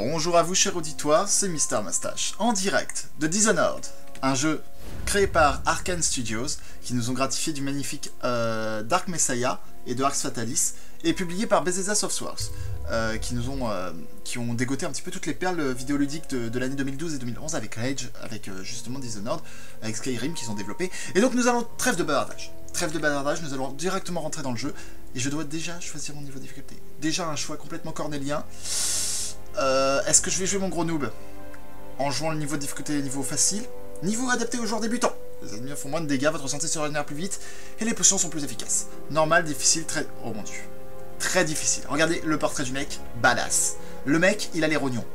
Bonjour à vous, cher auditoire, c'est Mister Mustache, en direct de Dishonored, un jeu créé par Arkane Studios, qui nous ont gratifié du magnifique Dark Messiah et de Arx Fatalis, et publié par Bethesda Softworks, qui ont dégoté un petit peu toutes les perles vidéoludiques de l'année 2012 et 2011 avec Rage, avec justement Dishonored, avec Skyrim qu'ils ont développé. Et donc nous allons, trêve de bavardage, nous allons directement rentrer dans le jeu, et je dois déjà choisir mon niveau de difficulté. Déjà un choix complètement cornélien. Est-ce que je vais jouer mon gros noob en jouant le niveau de difficulté niveau facile, niveau adapté aux joueurs débutants? Les ennemis font moins de dégâts, votre santé se régénère plus vite et les potions sont plus efficaces. Normal, difficile, très... Oh mon dieu. Très difficile. Regardez le portrait du mec, badass. Le mec, il a les rognons.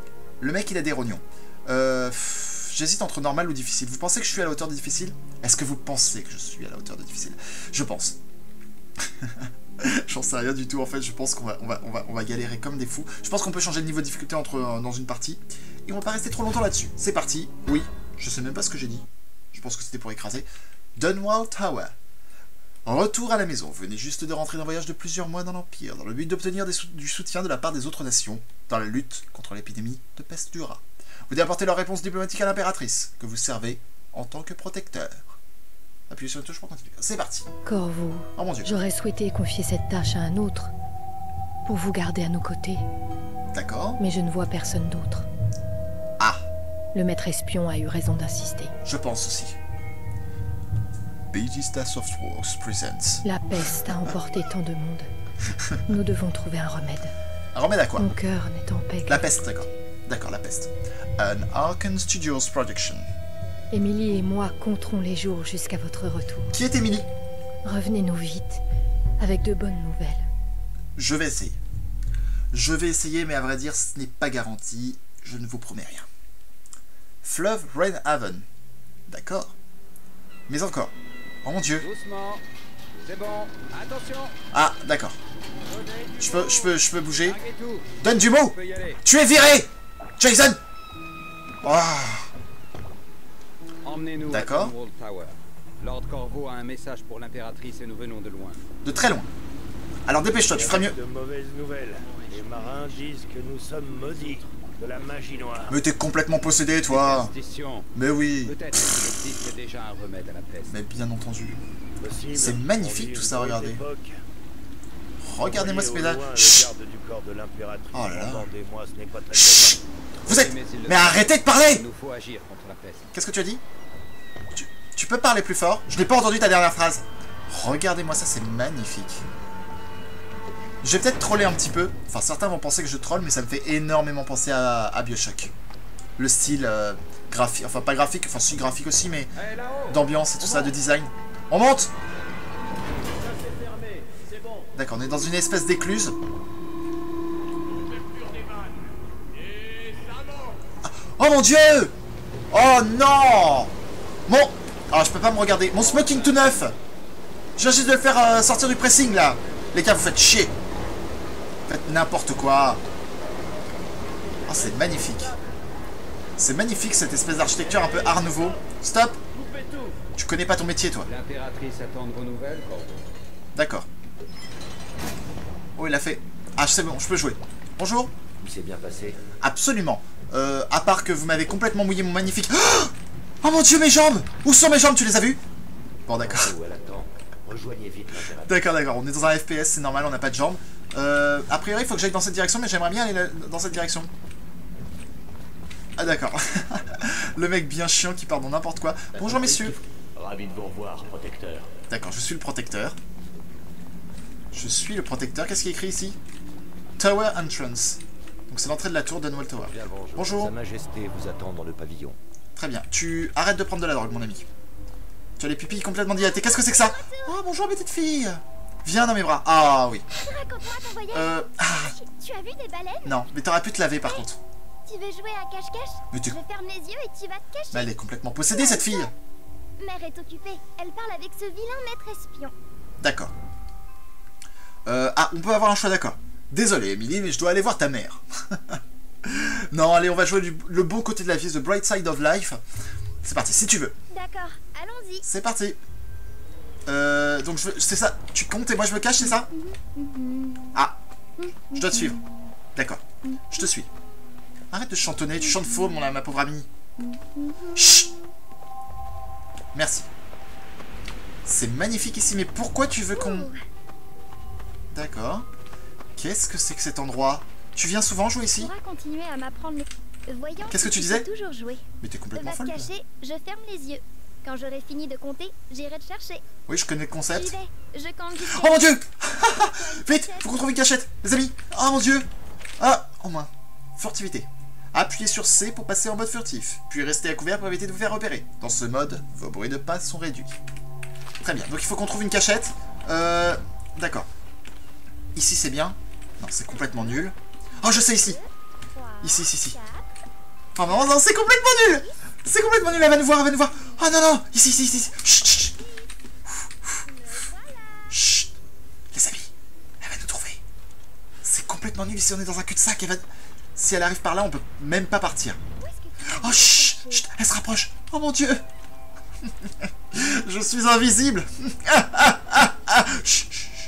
J'hésite entre normal ou difficile. Vous pensez que je suis à la hauteur de difficile? Est-ce que vous pensez que je suis à la hauteur de difficile? Je pense. J'en sais rien du tout en fait, je pense qu'on va galérer comme des fous. Je pense qu'on peut changer de niveau de difficulté dans une partie. Et on va pas rester trop longtemps là-dessus. C'est parti, oui, je sais même pas ce que j'ai dit. Je pense que c'était pour écraser. Dunwall Tower. Retour à la maison, vous venez juste de rentrer d'un voyage de plusieurs mois dans l'Empire, dans le but d'obtenir du soutien de la part des autres nations, dans la lutte contre l'épidémie de peste du rat. Vous devez apporter leur réponse diplomatique à l'impératrice, que vous servez en tant que protecteur. Appuyez sur une touche pour continuer. C'est parti. Corvo, oh mon Dieu. J'aurais souhaité confier cette tâche à un autre, pour vous garder à nos côtés. D'accord. Mais je ne vois personne d'autre. Ah. Le maître espion a eu raison d'insister. Je pense aussi. Bethesda Softworks presents. La peste a emporté tant de monde. Nous devons trouver un remède. Un remède à quoi? Mon cœur n'est en paix. La peste, d'accord. D'accord, la peste. An Arkane Studios production. Émilie et moi compterons les jours jusqu'à votre retour. Qui est Émilie? Revenez-nous vite, avec de bonnes nouvelles. Je vais essayer. Je vais essayer, mais à vrai dire, ce n'est pas garanti. Je ne vous promets rien. Fleuve Rainhaven. D'accord. Mais encore. Oh mon dieu. Doucement. C'est bon. Attention. Ah, d'accord. Je peux bouger. Donne du mot. Tu es viré, Jason. Oh. Emmenez-nous à Dunwall Tower. Lord Corvo a un message pour l'impératrice et nous venons de loin. De très loin. Alors dépêche-toi, tu feras mieux. De mauvaises nouvelles. Les marins disent que nous sommes maudits de la magie noire. Mais t'es complètement possédé, toi. Mais oui. Peut-être qu'il existe déjà un remède à la peste. Mais bien entendu. C'est magnifique tout ça, regardez. Regardez-moi ce pédale. Chut. Oh là là. Chut. Vous êtes... Mais arrêtez de parler. Qu'est-ce que tu as dit? Tu peux parler plus fort? Je n'ai pas entendu ta dernière phrase. Regardez-moi ça, c'est magnifique. Je vais peut-être troller un petit peu. Enfin, certains vont penser que je troll, mais ça me fait énormément penser à BioShock. Le style graphique, enfin pas graphique, enfin si graphique aussi, mais d'ambiance et tout ça, de design. On monte. D'accord, on est dans une espèce d'écluse. Oh mon dieu! Oh non! Mon... Ah, je peux pas me regarder. Mon smoking tout neuf! Je viens juste de le faire sortir du pressing, là. Les gars, vous faites chier. Vous faites n'importe quoi. Oh, c'est magnifique. C'est magnifique, cette espèce d'architecture un peu art nouveau. Stop! Tu connais pas ton métier, toi. L'impératrice attend de vos nouvelles, Corvo. D'accord. Oh, il a fait... Ah, c'est bon, je peux jouer. Bonjour. Il s'est bien passé. Absolument. À part que vous m'avez complètement mouillé mon magnifique... Oh mon dieu, mes jambes! Où sont mes jambes? Tu les as vues? Bon, d'accord. Rejoignez vite l'impératrice. D'accord. On est dans un FPS, c'est normal, on n'a pas de jambes. A priori, il faut que j'aille dans cette direction, mais j'aimerais bien aller dans cette direction. Ah, d'accord. Le mec bien chiant qui part dans n'importe quoi. Bonjour, messieurs. Ravi de vous revoir, protecteur. D'accord, je suis le protecteur. Qu'est-ce qui est écrit ici? Tower Entrance. Donc c'est l'entrée de la tour Dunwall Tower. Bonjour. Sa Majesté vous attend dans le pavillon. Très bien. Tu arrêtes de prendre de la drogue, mon ami. Tu as les pupilles complètement dilatées. Qu'est-ce que c'est que ça? Oh, bonjour, ma petite fille. Viens dans mes bras. Ah, oui. Tu as vu des baleines? Non, mais t'aurais pu te laver, par contre. Tu veux jouer à cache-cache? Je ferme les yeux et tu vas te cacher. Mais elle est complètement possédée, cette fille. Mère est occupée. Elle parle avec ce vilain maître espion. D'accord. Ah, on peut avoir un choix d'accord. Désolé, Emily, mais je dois aller voir ta mère. Non, allez, on va jouer le bon côté de la vie, The Bright Side of Life. C'est parti, si tu veux. D'accord, allons-y. C'est parti. Donc, c'est ça. Tu comptes et moi je me cache, c'est ça? Ah, je dois te suivre. D'accord, je te suis. Arrête de chantonner, tu chantes faux, ma pauvre amie. Chut. Merci. C'est magnifique ici, mais pourquoi tu veux qu'on... D'accord. Qu'est-ce que c'est que cet endroit? Tu viens souvent jouer ici? Tu pourras continuer à m'apprendre les... Voyons, qu'est-ce que tu disais? Toujours jouer. Mais t'es complètement Va te folle. cacher, je ferme les yeux. Quand j'aurai fini de compter, j'irai te chercher. Oui, je connais le concept. J'y vais, je compte jusqu'à... Oh mon dieu. Vite, faut qu'on trouve une cachette, les amis. Oh mon dieu. Ah, en moins. Furtivité. Appuyez sur C pour passer en mode furtif, puis restez à couvert pour éviter de vous faire repérer. Dans ce mode, vos bruits de pas sont réduits. Très bien, donc il faut qu'on trouve une cachette. D'accord. Ici c'est bien. Non, c'est complètement nul. Oh, je sais ici. Ici. Oh non, non, c'est complètement nul. C'est complètement nul, elle va nous voir, Oh non, non, ici. Chut, chut. Chut. Les amis, elle va nous trouver. C'est complètement nul ici, on est dans un cul-de-sac, elle va... Si elle arrive par là, on peut même pas partir. Oh, chut, chut, elle se rapproche. Oh mon dieu. Je suis invisible. Chut, chut,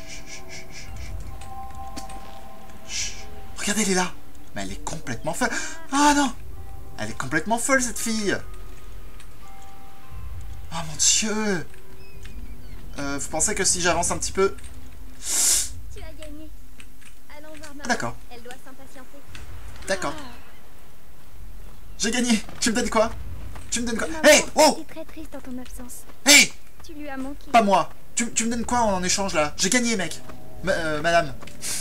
chut. Regardez, elle est là. Mais elle est complètement folle. Ah non. Elle est complètement folle, cette fille. Oh mon dieu. Vous pensez que si j'avance un petit peu... Tu as gagné. Allons voir maman. D'accord. Elle doit s'impatienter. D'accord. J'ai gagné. Tu me donnes quoi? Tu me donnes quoi? Maman Hé, oh. était très triste en ton absence. Hé. Tu lui as manqué. Pas moi. Tu me donnes quoi en échange, là? J'ai gagné, mec. Madame.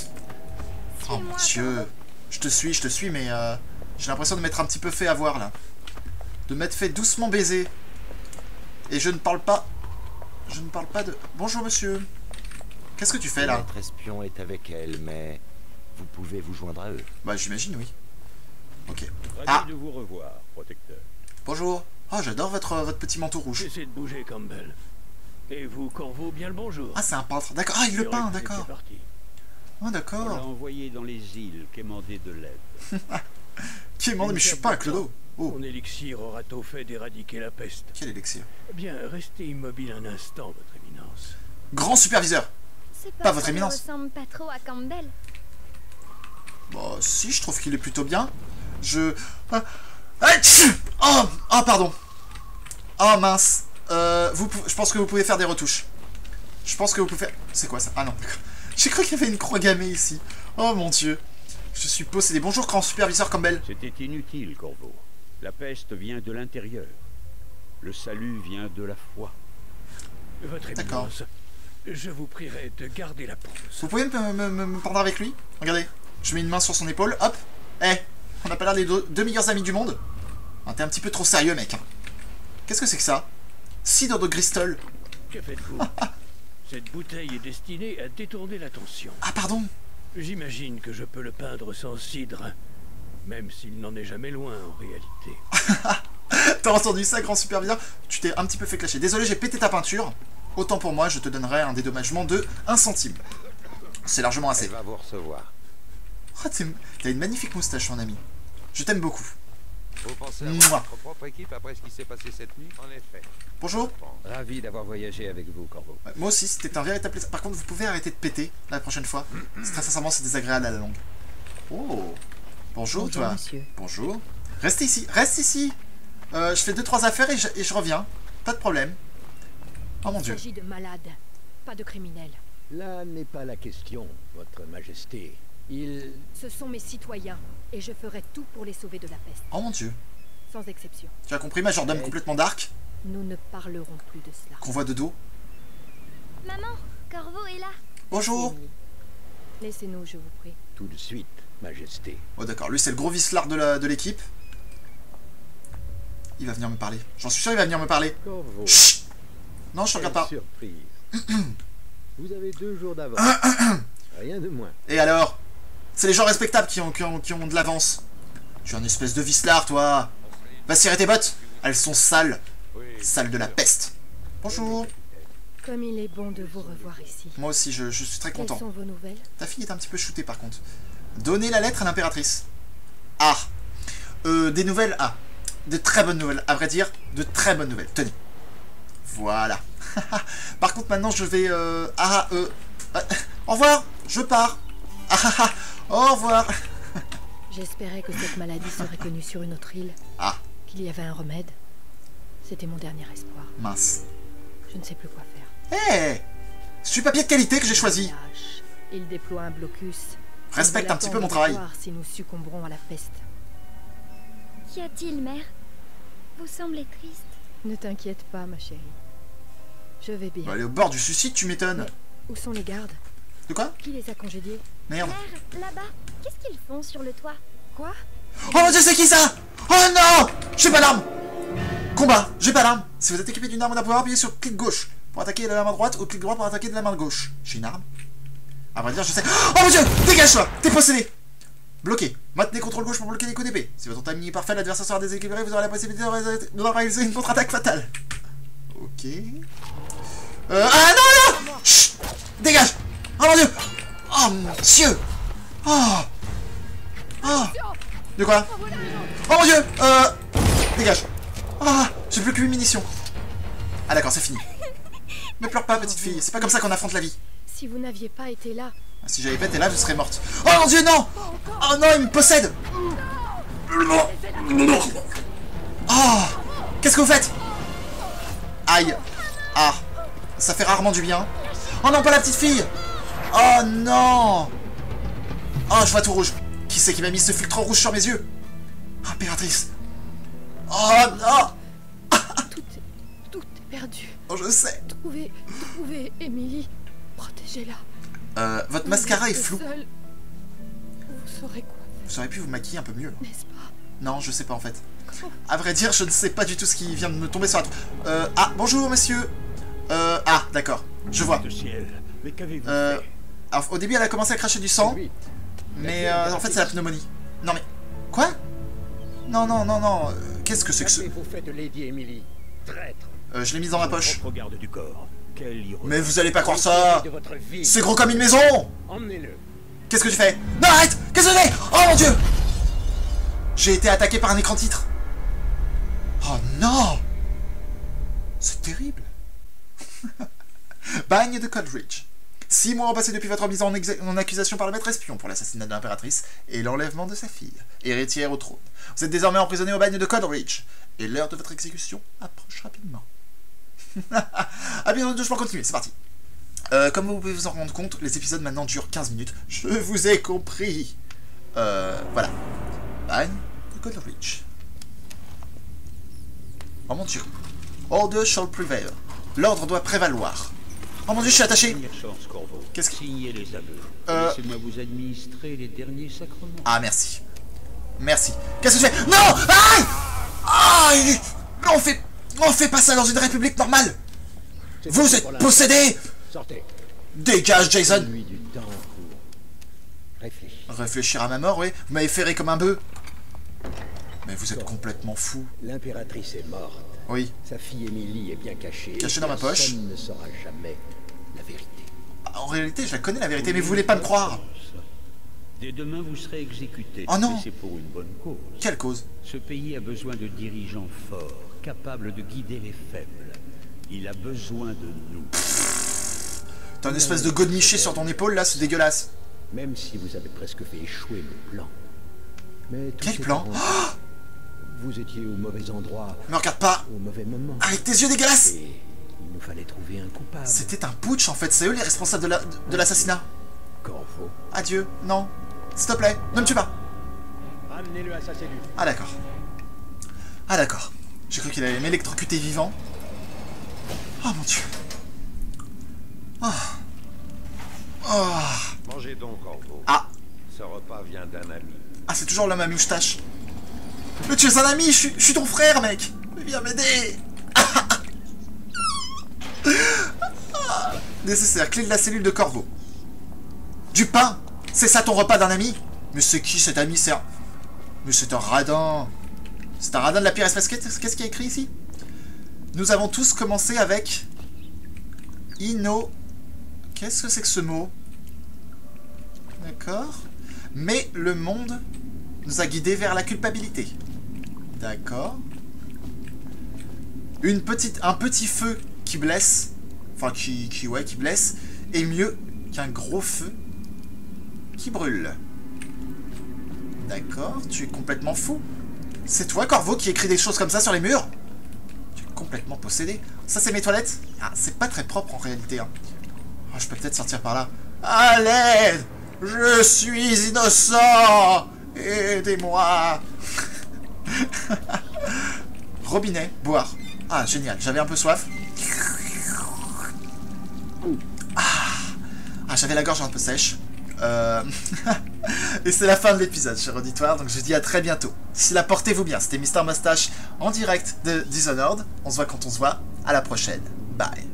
Oh mon dieu. Je te suis, mais j'ai l'impression de m'être un petit peu fait avoir, là. De m'être fait doucement baiser. Et je ne parle pas... Je ne parle pas de... Bonjour, monsieur. Qu'est-ce que tu fais, là? Notre espion est avec elle, mais vous pouvez vous joindre à eux. Bah, j'imagine, oui. Ok. Ravi Ah. de vous revoir, protecteur. Bonjour. Oh, j'adore votre petit manteau rouge. Essayez de bouger, Campbell. Et vous, Corvo, bien le bonjour. Ah, c'est un peintre. D'accord. Ah, il le peint, d'accord. C'est parti. Ah, On l'a d'accord. envoyé dans les îles, quémander de l'aide. Qui est demandé? Mais je suis pas un clodo. Oh, Mon élixir aura tôt fait d'éradiquer la peste. quel élixir. Bien, restez immobile un instant, votre éminence. Grand superviseur. C'est Pas votre ça ne éminence. ressemble pas trop à Campbell. Bah, si, je trouve qu'il est plutôt bien. Ah, tch. Oh, pardon. Oh, mince. Je pense que vous pouvez faire des retouches. Je pense que vous pouvez faire... C'est quoi ça? Ah non, d'accord. J'ai cru qu'il y avait une croix gammée ici. Oh mon dieu. Je suis possédé. Bonjour, grand superviseur Campbell. C'était inutile, Corvo. La peste vient de l'intérieur. Le salut vient de la foi. Votre D'accord. éminence, je vous prierai de garder la pause. Vous pouvez me prendre avec lui? Regardez. Je mets une main sur son épaule. Hop. Eh, on n'a pas l'air des deux meilleurs amis du monde. Ah, t'es un petit peu trop sérieux, mec. Qu'est-ce que c'est que ça? Cidre de Bristol. Que faites-vous? Cette bouteille est destinée à détourner l'attention. Ah, pardon. J'imagine que je peux le peindre sans cidre, même s'il n'en est jamais loin en réalité. T'as entendu ça, grand superviseur? Tu t'es un petit peu fait clasher. Désolé, j'ai pété ta peinture. Autant pour moi, je te donnerai un dédommagement de 1 centime. C'est largement assez. Elle va vous recevoir. Oh, t'as une magnifique moustache, mon ami. Je t'aime beaucoup. Vous pensez Mouah. avoir votre propre équipe après ce qui s'est passé cette nuit? En effet. Bonjour. Ravi d'avoir voyagé avec vous, Corvo. Ouais, moi aussi, c'était un véritable plaisir. Par contre, vous pouvez arrêter de péter la prochaine fois. Très sincèrement, c'est désagréable à la longue. Oh. Bonjour, toi. monsieur. Bonjour. Reste ici. Reste ici. Je fais 2-3 affaires et je reviens. Pas de problème. Oh mon Il dieu. s'agit de malades, pas de criminels. Là n'est pas la question, votre majesté. Ce sont mes citoyens, et je ferai tout pour les sauver de la peste, Oh mon dieu. sans exception. Tu as compris, majordome complètement dark? Nous ne parlerons plus de cela. Qu'on voit de dos. Maman, Corvo est là. Bonjour. Laissez-nous, je vous prie. Tout de suite, majesté. Oh d'accord, lui c'est le gros vicelard de l'équipe. Il va venir me parler. J'en suis sûr, il va venir me parler. Corvo, Chut. Non, je te regarde pas. surprise. Vous avez 2 jours d'avance. Rien de moins. Et alors? C'est les gens respectables qui ont de l'avance. Tu es un espèce de vicelard, toi. Va cirer tes bottes. Elles sont sales. Sales de la peste. Bonjour. Comme il est bon de vous revoir ici. Moi aussi, je suis très Quelles content. sont vos nouvelles? Ta fille est un petit peu shootée par contre. Donnez la lettre à l'impératrice. Ah. Des nouvelles. Ah. De très bonnes nouvelles. À vrai dire, de très bonnes nouvelles. Tenez. Voilà. Par contre, maintenant, je vais... au revoir. Je pars. Au revoir. J'espérais que cette maladie serait connue sur une autre île. Ah, Qu'il y avait un remède. C'était mon dernier espoir. mince. Je ne sais plus quoi faire. Hé, c'est du papier de qualité que j'ai choisi. Lâche. Il déploie un blocus. Respecte Il un petit peu mon attend de travail. voir si nous succomberons à la peste. Qu'y a-t-il, mère? Vous semblez triste. Ne t'inquiète pas, ma chérie. Je vais bien. Bah, elle est au bord du suicide, tu m'étonnes. Où sont les gardes? De quoi? Qui les a congédiés? Merde. Mère, là-bas, qu'est-ce qu'ils font sur le toit? Quoi? Oh mon dieu, c'est qui ça? Oh non! J'ai pas l'arme! Combat, j'ai pas l'arme. Si vous êtes équipé d'une arme, on pouvoir appuyer sur clic gauche pour attaquer de la main droite ou clic droit pour attaquer de la main gauche. J'ai une arme? À vrai dire, je sais. Oh mon dieu! Dégage-toi! T'es possédé! Bloqué. Maintenez CTRL gauche pour bloquer les coups d'épée. Si votre timing est parfait, l'adversaire sera déséquilibré, vous aurez la possibilité de réaliser une contre-attaque fatale. Ok. Ah non, non! Chut! Dégage! Oh mon dieu! Oh mon dieu! Oh! Oh! De quoi? Oh mon dieu! Dégage! Ah! J'ai plus que 8 munitions. Ah d'accord, c'est fini. Ne pleure pas, petite fille. C'est pas comme ça qu'on affronte la vie. Si vous n'aviez pas été là... Si j'avais pas été là, je serais morte. Oh mon dieu, non! Oh non, il me possède! Oh! Qu'est-ce que vous faites? Aïe! Ah! Ça fait rarement du bien. Oh non, pas la petite fille! Oh non! Oh, je vois tout rouge. Qui c'est qui m'a mis ce filtre rouge sur mes yeux? Impératrice! Oh non! Tout est perdu. Oh, je sais. Trouvez Émilie. Protégez-la. Votre mascara est flou. Seul, vous saurez quoi, Vous auriez pu vous maquiller un peu mieux. n'est-ce pas? Non, je sais pas en fait. À vrai dire, je ne sais pas du tout ce qui vient de me tomber sur la tête. Ah, bonjour monsieur. Ah, d'accord. Je vois. De ciel. Mais qu'avez-vous fait? Alors, au début, elle a commencé à cracher du sang. Lui. Mais en fait, c'est la pneumonie. Non mais... Quoi? Non, non, non, non. Qu'est-ce que c'est que ce... Qu'avez-vous fait de Lady Emily? Traître. Je l'ai mise dans ma poche. Propre garde du corps. Quelle ironie. Mais vous allez pas croire ça. De votre vie. C'est gros comme une maison. Emmenez-le. Qu'est-ce que tu fais? Non, arrête! Qu'est-ce que tu fais? Oh mon dieu! J'ai été attaqué par un écran titre. Oh non! C'est terrible. Bagne de Coldridge. 6 mois ont passé depuis votre mise en accusation par le maître espion pour l'assassinat de l'impératrice et l'enlèvement de sa fille, héritière au trône. Vous êtes désormais emprisonné au bagne de Coldridge, et l'heure de votre exécution approche rapidement. Ah bien, je peux continuer, c'est parti. Comme vous pouvez vous en rendre compte, les épisodes maintenant durent 15 minutes. Je vous ai compris. Voilà. Bagne de Coldridge. Oh mon dieu. Order shall prevail. L'ordre doit prévaloir. Oh mon dieu, je suis attaché. Dernière chance, Corvo. Qu'est-ce que... Signez les aveux. Laissez-moi vous administrer les derniers sacrements. Ah, merci. Merci. Qu'est-ce que tu fais? Non! Aïe! Aïe! On fait pas ça dans une république normale! Vous êtes possédé! Sortez. Dégage, Jason! Nuit du temps pour réfléchir. Réfléchir à ma mort, oui. Vous m'avez ferré comme un bœuf. Mais vous êtes complètement fou. L'impératrice est morte. Oui. Sa fille Émilie est bien cachée. Cachée dans ma poche. Personne ne saura jamais la vérité. En réalité, je la connais la vérité, mais vous voulez pas me croire. Dès demain, vous serez exécuté. Oh non. Mais c'est pour une bonne cause. Quelle cause? Ce pays a besoin de dirigeants forts, capables de guider les faibles. Il a besoin de nous. T'as une espèce de godemiché sur ton épaule, là, c'est dégueulasse. Même si vous avez presque fait échouer le plan. Mais tout Quel s'est plan? arrangé. Vous étiez au mauvais endroit, Me regarde pas! au mauvais moment. Avec tes yeux dégueulasses! Et il nous fallait trouver un coupable. C'était un putsch, en fait. C'est eux les responsables de l'assassinat. Corvo. Adieu. Non. S'il te plaît, ne me tue pas. Ramenez-le à sa cellule. Ah d'accord. Ah d'accord. J'ai cru qu'il allait m'électrocuter vivant. Oh mon dieu. Oh. Oh. Mangez donc, Corvo. Ah. Ce repas vient d'un ami. Ah, c'est toujours l'homme à moustache. Mais tu es un ami, je suis ton frère, mec. Viens m'aider. Nécessaire, clé de la cellule de Corvo. Du pain. C'est ça ton repas d'un ami? Mais c'est qui cet ami? Mais c'est un radin. C'est un radin de la pire espèce. Qu'est-ce qu'il y a écrit ici? Nous avons tous commencé avec... Ino... Qu'est-ce que c'est que ce mot? D'accord. Mais le monde nous a guidés vers la culpabilité. D'accord. Un petit feu qui blesse, enfin qui blesse, est mieux qu'un gros feu qui brûle. D'accord, tu es complètement fou. C'est toi, Corvo, qui écrit des choses comme ça sur les murs? Tu es complètement possédé. Ça, c'est mes toilettes? Ah, c'est pas très propre en réalité. Hein. Oh, je peux peut-être sortir par là. À l'aide! Je suis innocent! Aidez-moi! Robinet, boire. Ah, génial, j'avais un peu soif. Ah, j'avais la gorge un peu sèche. Et c'est la fin de l'épisode, cher auditoire, donc je vous dis à très bientôt. D'ici là, portez-vous bien. C'était Mister Moustache en direct de Dishonored. On se voit quand on se voit. À la prochaine. Bye.